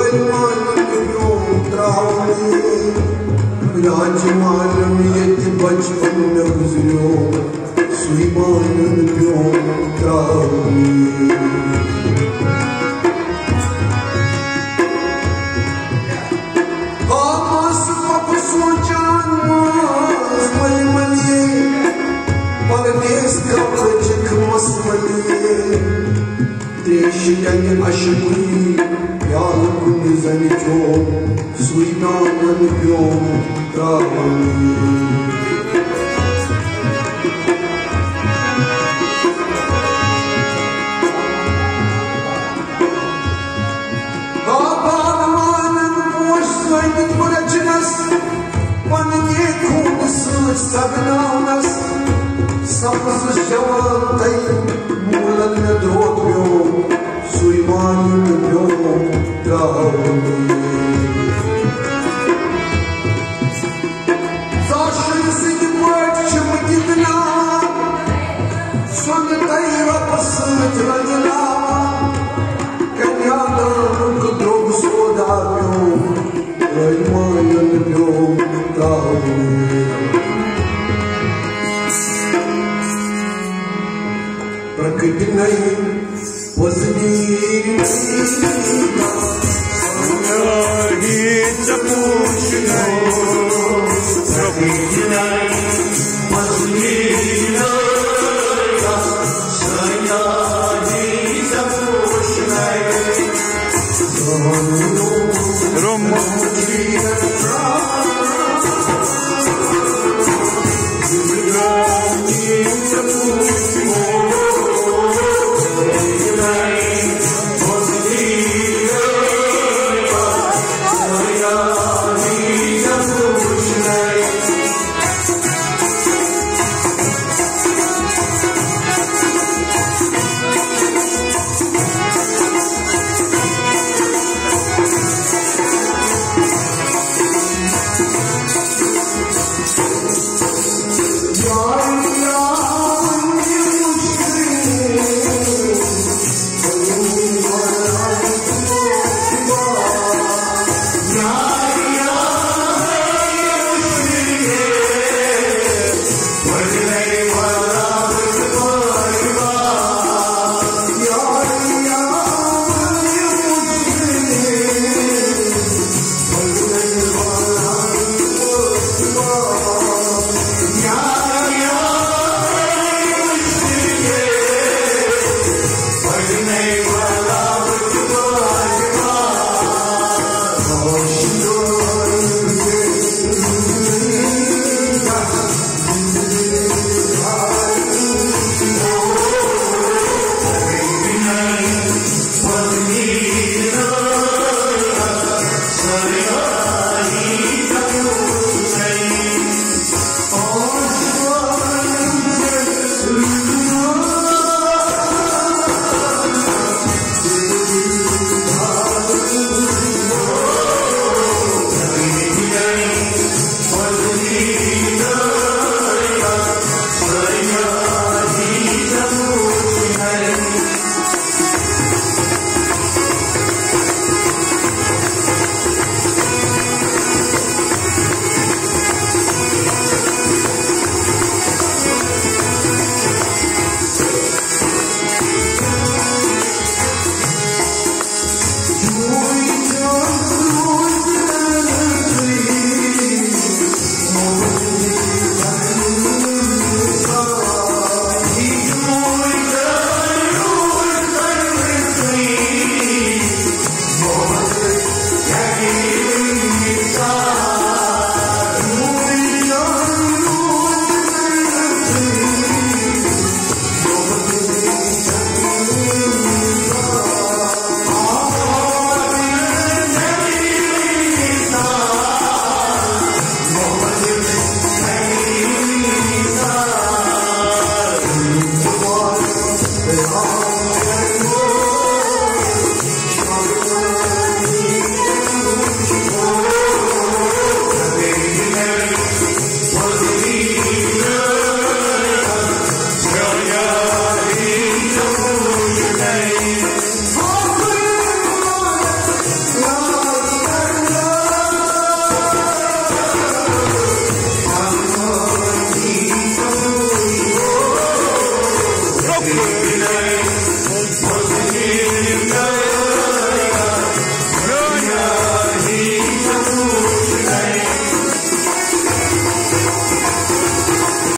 राजमाल में बचपन न गुजरो सुईमान प्यों त्रावनी आमास पप सोचान मास मलमलिए परदेश का प्रजक मसमलिए देश कन्य अशमुई प्याल कुन जन जो सुईमान प्यों त्रावनी Sabnaunas, sapos jawantay, mulan na drogyo, suiman nyo drawni. Zashin sigipart chumagidna, swanatay rapasat rajala, kanyada ruk drog sodavyo, rayman nyo drawni. प्रकट नहीं वजनी ही चपूछ नहीं प्रकट नहीं वजनी चपूछ नहीं रोम नहीं